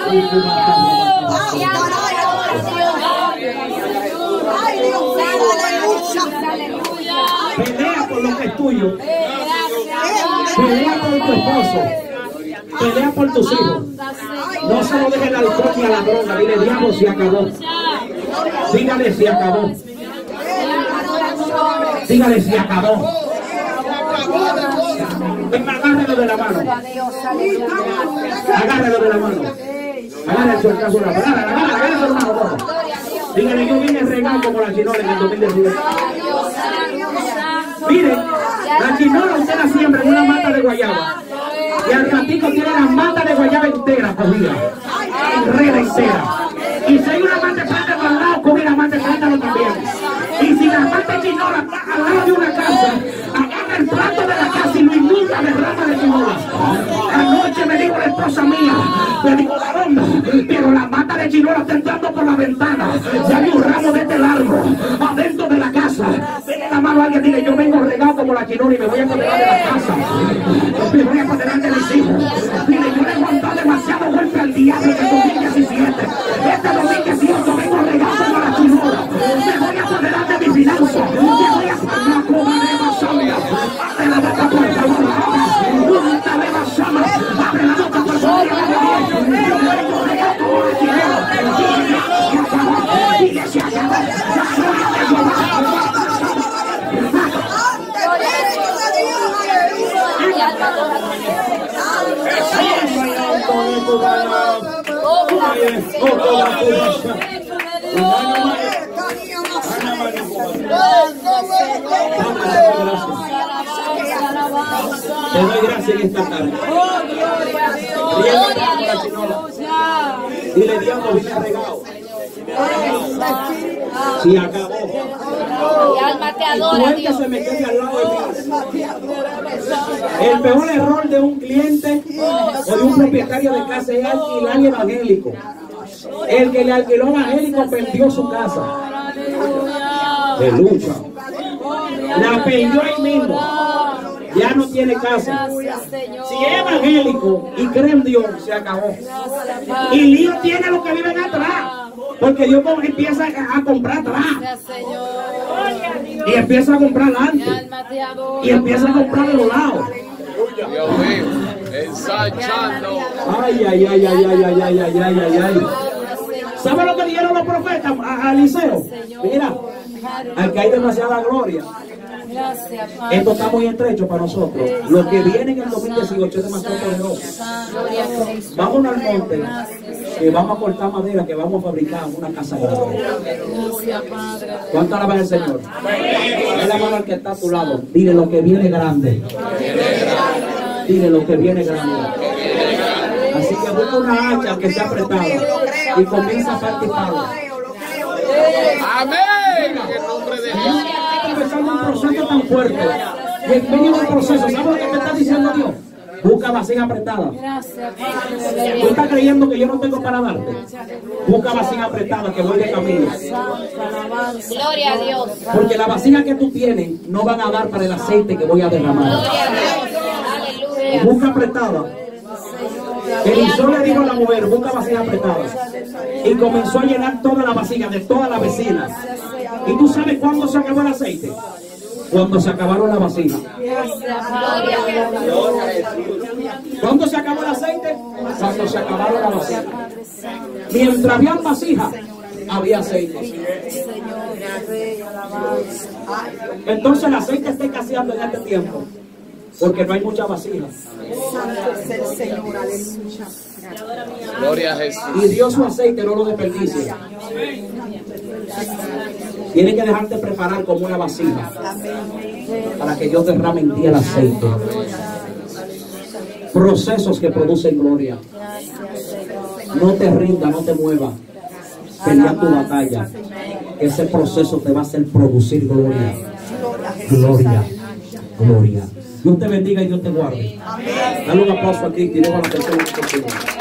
Pelea por lo que es tuyo. Pelea por tu esposo. Pelea por tus hijos. No se lo deje el alcohol ni a la droga. Dile, diablo, se acabó. Dígale, se acabó. Dígale, se acabó. Agárrelo de la mano. Agárrelo de la mano. Agárrelo de la mano. Agárrelo de la mano. Dígale, yo vine regado como la chinola en el 2018. Mire, la chinola usted la siembra en una mata de guayaba. Y al ratico tiene la mata de guayaba entera cogida. Enreda entera. Y si hay una mata de plátano al lado, coge la mata de plátano también. Y si la mata de chinola está al lado de una casa, agarra el plato de la casa y lo inunda de rama de chinola. Anoche me dijo la esposa mía, me dijo, varón, pero la mata de chinola está entrando por la ventana. Ya hay un ramo de este largo adentro de la casa. Dele la mano a alguien, dile, yo vengo regado como la chinola y me voy a apoderar de la casa. Me voy a apoderar de mis hijos. Dile, yo le he aguantado demasiado golpe al diablo en el 2017. Este 2018 vengo regado como la chinola. Me voy a apoderar de mi finanza. Me voy a apoderar como de Masaya. Abre la boca, por favor. Abre la boca, por favor. Yo vengo regado como la chinola. Dile, se acabó. Te doy gracias en esta tarde. Dile, diablo, vine regado. Si acabó. Mi alma te adora, Dios. Se me quede al lado de mí. El peor error de un cliente o de un propietario de casa es alquilar evangélico. El que le alquiló evangélico perdió su casa. De lucha. La perdió ahí mismo. Ya no tiene casa. Si es evangélico y cree en Dios, se acabó. Y lío tiene los que viven atrás. Porque Dios empieza a comprar atrás. Y empieza a comprar adelante. Y empieza a comprar de los lados. Dios mío, ensayando. Ay, ay, ay, ay, ay, ay, ay, ay, ay, ay. ¿Sabe lo que dijeron los profetas a Eliseo? Mira, aquí hay demasiada gloria. Esto está muy estrecho para nosotros. Lo que viene en el 2018 es demasiado poderoso. Vamos al monte, que vamos a cortar madera, que vamos a fabricar una casa grande. ¿Cuánto alaban al Señor? Dale la mano al que está a tu lado. Dile lo que viene grande. Dile lo que viene grande. Así que busca una hacha que esté apretada y comienza a partirla. Amén. En el nombre de Jesús. Empezando un proceso tan fuerte. Y en medio del proceso, ¿sabes lo que me está diciendo Dios? Busca vasija apretada. Tú estás creyendo que yo no tengo para darte. Busca vasija apretada, que voy de camino. Gloria a Dios. Porque la vasija que tú tienes no van a dar para el aceite que voy a derramar. Gloria a Dios. Aleluya. Busca apretada. Eliseo le dijo a la mujer, busca vasija apretada. Y comenzó a llenar toda la vasija de todas las vecinas. ¿Y tú sabes cuándo se acabó el aceite? Cuando se acabaron las vasijas. ¿Cuándo se acabó el aceite? Cuando se acabaron las vasijas. Mientras había vasijas, había aceite. Entonces el aceite está escaseando en este tiempo, porque no hay muchas vasijas. Gloria a Jesús. Y Dios su aceite no lo desperdicia. Tiene que dejarte preparar como una vasija para que Dios derrame en ti el aceite. Procesos que producen gloria. No te rindas, no te muevas. Pelea tu batalla. Ese proceso te va a hacer producir gloria. Gloria. Gloria. Dios te bendiga y Dios te guarde. Dale un aplauso a Cristo y luego a la persona que te